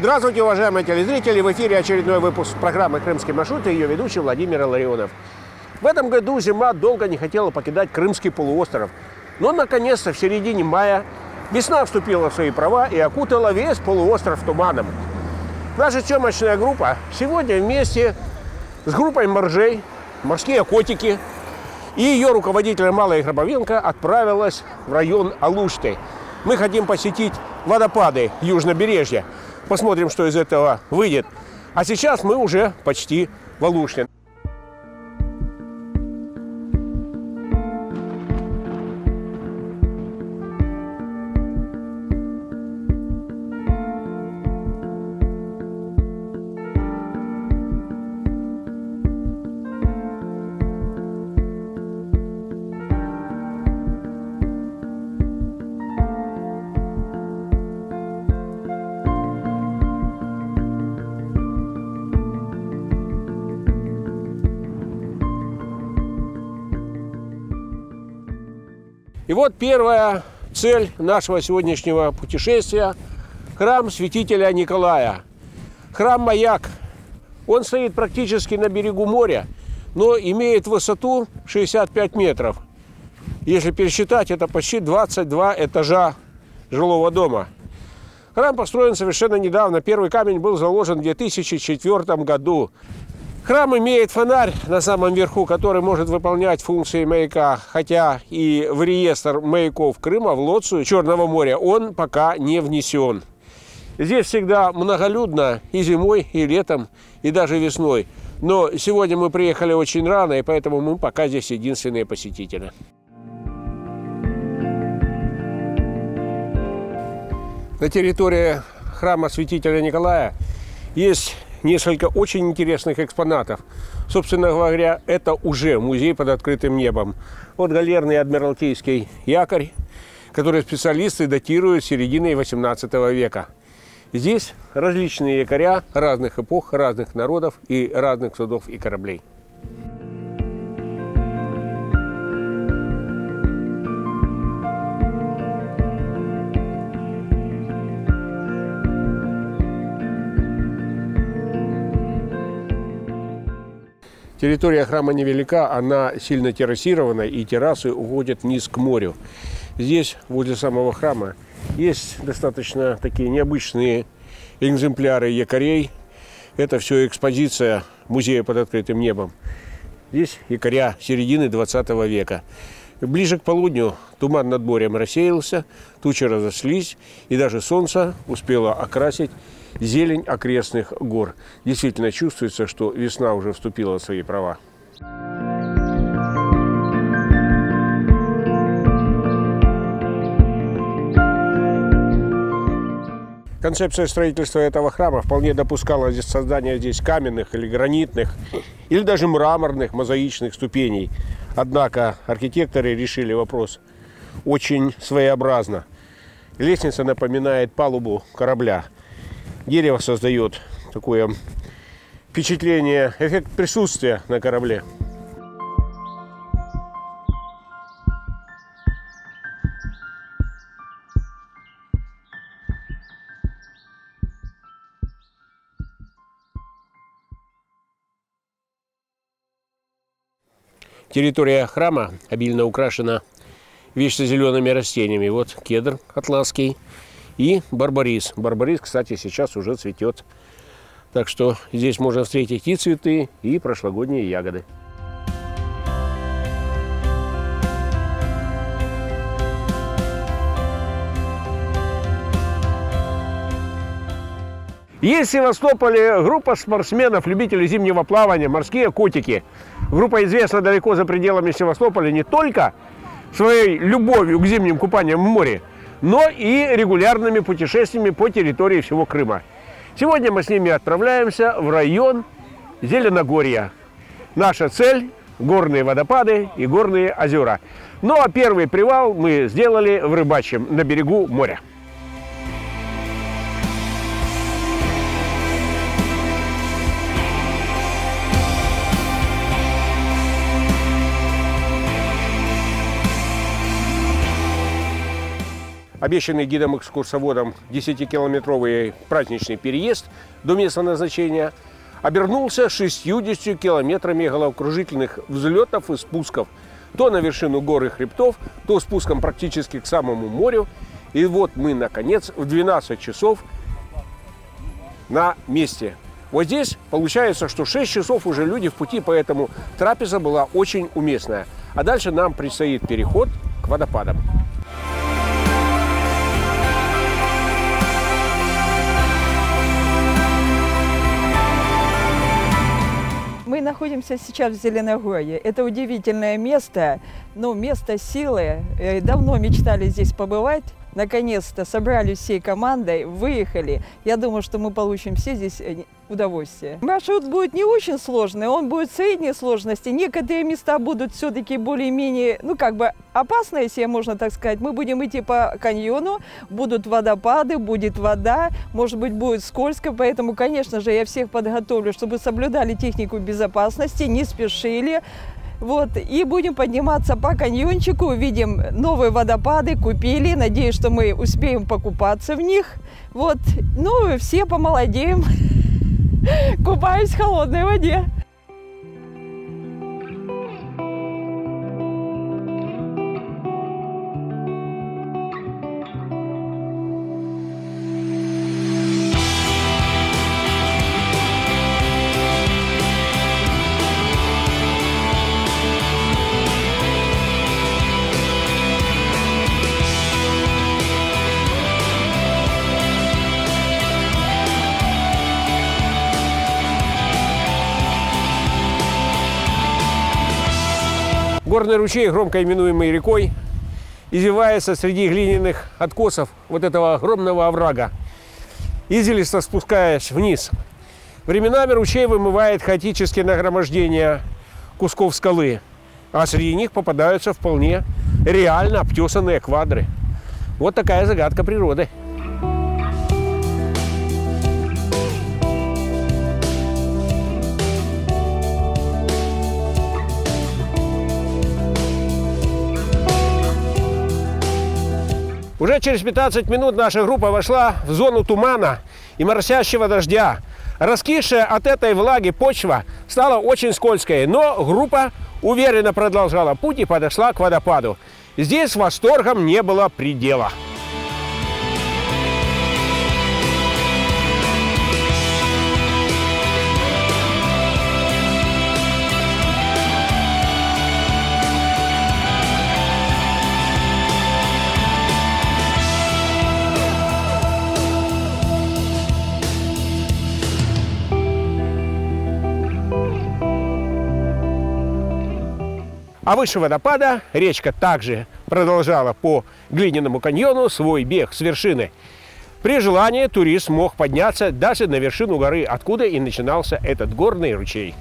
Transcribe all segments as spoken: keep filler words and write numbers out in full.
Здравствуйте, уважаемые телезрители! В эфире очередной выпуск программы «Крымский маршрут» и ее ведущий Владимир Ларионов. В этом году зима долго не хотела покидать Крымский полуостров. Но, наконец-то, в середине мая весна вступила в свои права и окутала весь полуостров туманом. Наша съемочная группа сегодня вместе с группой моржей, морские котики, и ее руководителем Малой Гробовенко отправилась в район Алушты. Мы хотим посетить водопады Южнобережья. Посмотрим, что из этого выйдет. А сейчас мы уже почти в Алуште. И вот первая цель нашего сегодняшнего путешествия – храм святителя Николая. Храм-маяк. Он стоит практически на берегу моря, но имеет высоту шестьдесят пять метров. Если пересчитать, это почти двадцать два этажа жилого дома. Храм построен совершенно недавно. Первый камень был заложен в две тысячи четвёртом году. Храм имеет фонарь на самом верху, который может выполнять функции маяка, хотя и в реестр маяков Крыма, в Лоцию Черного моря, он пока не внесен. Здесь всегда многолюдно и зимой, и летом, и даже весной. Но сегодня мы приехали очень рано, и поэтому мы пока здесь единственные посетители. На территории храма святителя Николая есть несколько очень интересных экспонатов. Собственно говоря, это уже музей под открытым небом. Вот галерный адмиралтейский якорь, который специалисты датируют серединой восемнадцатого века. Здесь различные якоря разных эпох, разных народов и разных судов и кораблей. Территория храма невелика, она сильно террасирована, и террасы уходят вниз к морю. Здесь, возле самого храма, есть достаточно такие необычные экземпляры якорей. Это все экспозиция музея под открытым небом. Здесь якоря середины двадцатого века. Ближе к полудню туман над морем рассеялся, тучи разошлись, и даже солнце успело окрасить зелень окрестных гор. Действительно чувствуется, что весна уже вступила в свои права. Концепция строительства этого храма вполне допускала здесь создание здесь каменных или гранитных, или даже мраморных мозаичных ступеней. Однако архитекторы решили вопрос очень своеобразно. Лестница напоминает палубу корабля. Дерево создает такое впечатление, эффект присутствия на корабле. Территория храма обильно украшена вечно зелеными растениями. Вот кедр атласский и барбарис. Барбарис, кстати, сейчас уже цветет. Так что здесь можно встретить и цветы, и прошлогодние ягоды. Есть в Севастополе группа спортсменов, любителей зимнего плавания, морские котики. Группа известна далеко за пределами Севастополя не только своей любовью к зимним купаниям в море, но и регулярными путешествиями по территории всего Крыма. Сегодня мы с ними отправляемся в район Зеленогорья. Наша цель – горные водопады и горные озера. Ну а первый привал мы сделали в Рыбачьем, на берегу моря. обещанный гидом-экскурсоводом десятикилометровый праздничный переезд до места назначения обернулся шестьюдесятью километрами головокружительных взлетов и спусков. То на вершину гор и хребтов, то спуском практически к самому морю. И вот мы, наконец, в двенадцать часов на месте. Вот здесь получается, что шесть часов уже люди в пути, поэтому трапеза была очень уместная. А дальше нам предстоит переход к водопадам. Мы находимся сейчас в Зеленогорье. Это удивительное место, ну, место силы. Давно мечтали здесь побывать. Наконец-то собрались всей командой, выехали. Я думаю, что мы получим все здесь удовольствие. Маршрут будет не очень сложный, он будет средней сложности. Некоторые места будут все-таки более-менее, ну, как бы опасные, если можно так сказать. Мы будем идти по каньону, будут водопады, будет вода, может быть, будет скользко. Поэтому, конечно же, я всех подготовлю, чтобы соблюдали технику безопасности, не спешили. Вот, и будем подниматься по каньончику, увидим новые водопады, купели. Надеюсь, что мы успеем покупаться в них. Вот, ну, все помолодеем, купаюсь в холодной воде. Горный ручей, громко именуемый рекой, извивается среди глиняных откосов вот этого огромного оврага, извилисто спускаясь вниз. Временами ручей вымывает хаотические нагромождения кусков скалы, а среди них попадаются вполне реально обтесанные квадры. Вот такая загадка природы. Уже через пятнадцать минут наша группа вошла в зону тумана и моросящего дождя. Раскисшая от этой влаги почва стала очень скользкой, но группа уверенно продолжала путь и подошла к водопаду. Здесь восторгом не было предела. А выше водопада речка также продолжала по глиняному каньону свой бег с вершины. При желании турист мог подняться даже на вершину горы, откуда и начинался этот горный ручей.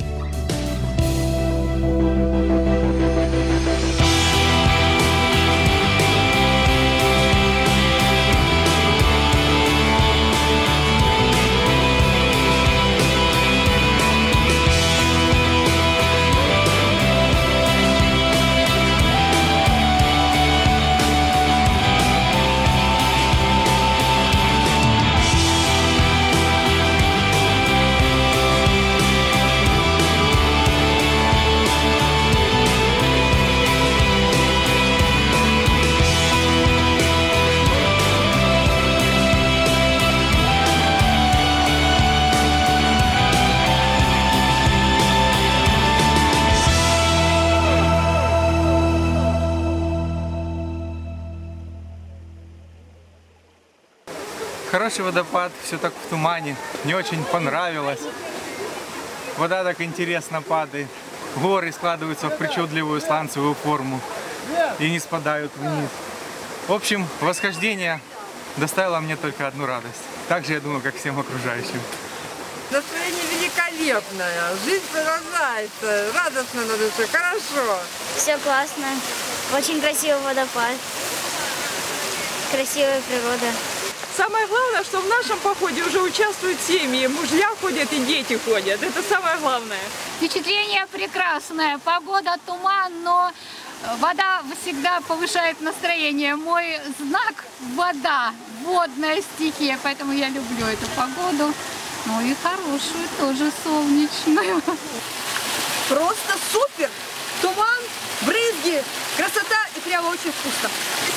Хороший водопад, все так в тумане, мне очень понравилось. Вода так интересно падает, горы складываются в причудливую сланцевую форму и не спадают вниз. В общем, восхождение доставило мне только одну радость. Так же, я думаю, как всем окружающим. Настроение великолепное, жизнь продолжается, радостно на душе, хорошо. Все классно, очень красивый водопад, красивая природа. Самое главное, что в нашем походе уже участвуют семьи, мужья ходят и дети ходят. Это самое главное. Впечатление прекрасное, погода туман, но Вода всегда повышает настроение. Мой знак – вода, водная стихия, поэтому я люблю эту погоду. Ну и хорошую тоже, солнечную. Просто супер! Туман, брызги, красота и прямо очень вкусно.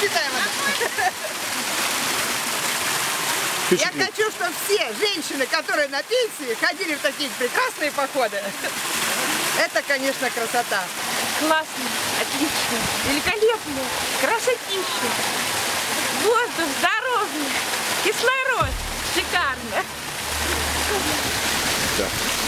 Я хочу, чтобы все женщины, которые на пенсии, ходили в такие прекрасные походы. Это, конечно, красота. Классно, отлично, великолепно, красотища, воздух, здоровье, кислород, шикарно. Да.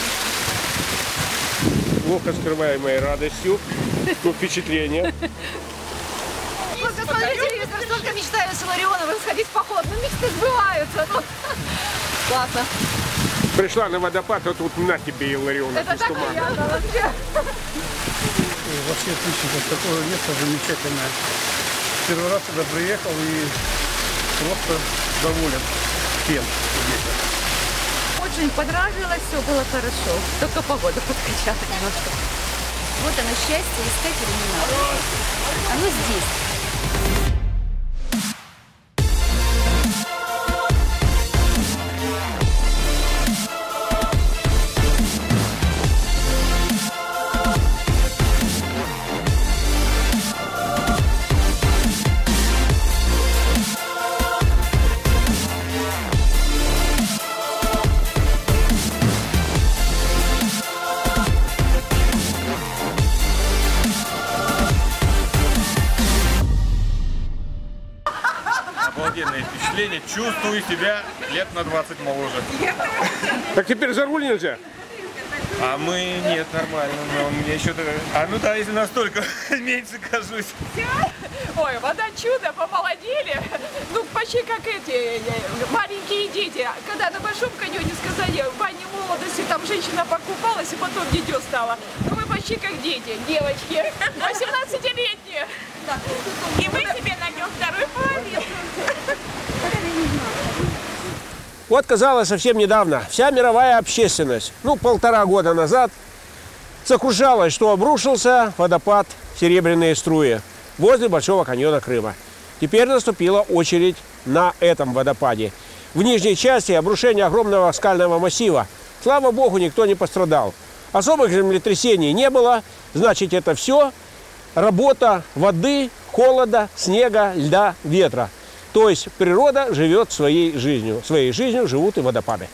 Плохо скрываемой радостью, ну, впечатление. Просто смотрю телевизор, столько мечтаю с Ларионовым сходить в поход, но мечты сбываются. Ну. Классно. Пришла на водопад, а тут на тебе, Илларионов, Это из так тумана. приятно вообще. Вообще отлично, такое место замечательное. Первый раз сюда приехал и просто доволен тем. Очень понравилось, все было хорошо, только погода подкачала немножко. Вот оно счастье, искать его не надо. Оно здесь. Обалденное впечатление. Чувствую себя лет на двадцать моложе. Так теперь за руль нельзя? А мы нет, нормально. Но мне еще... А ну да, если настолько меньше кажусь. Ой, вода чудо, помолодели. Ну, почти как эти маленькие дети. Когда на большом каньоне сказали, в бане молодости, там женщина покупалась и потом дитё стала. Ну, мы почти как дети, девочки, восемнадцатилетние. И мы себе найдем вторую половину. Вот, казалось, совсем недавно вся мировая общественность, ну, полтора года назад, сокрушалась, что обрушился водопад «Серебряные струи» возле Большого каньона Крыма. Теперь наступила очередь на этом водопаде. В нижней части обрушение огромного скального массива. Слава богу, никто не пострадал. Особых землетрясений не было, значит, это все работа воды, холода, снега, льда, ветра. То есть природа живет своей жизнью. Своей жизнью живут и водопады.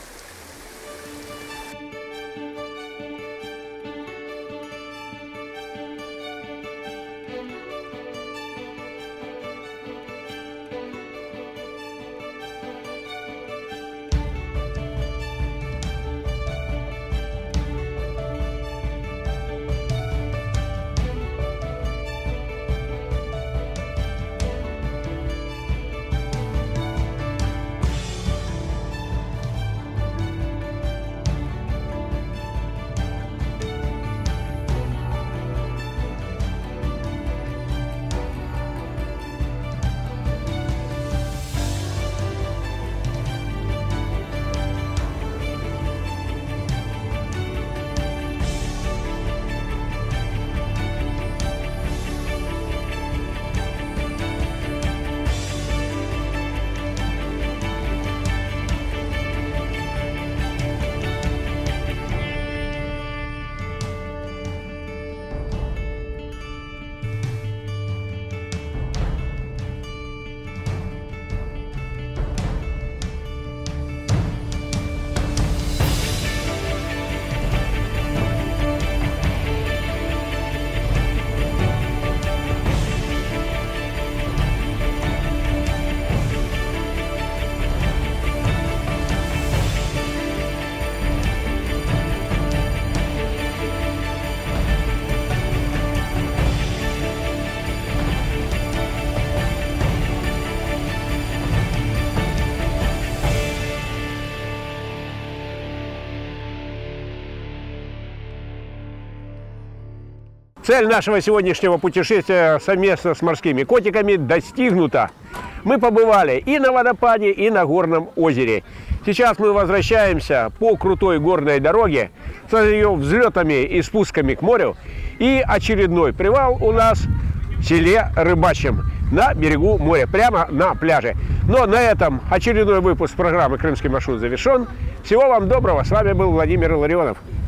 Цель нашего сегодняшнего путешествия совместно с морскими котиками достигнута. Мы побывали и на водопаде, и на горном озере. Сейчас мы возвращаемся по крутой горной дороге с ее взлетами и спусками к морю. И очередной привал у нас селе Рыбачьем на берегу моря, прямо на пляже. Но на этом очередной выпуск программы «Крымский маршрут» завершен. Всего вам доброго. С вами был Владимир Илларионов.